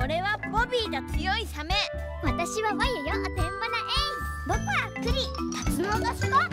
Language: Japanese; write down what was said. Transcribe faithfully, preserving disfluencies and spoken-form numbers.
俺はボビーだ強いサメ。 私はワユよ、天花エイ。僕はクリ、タツノオトシゴ。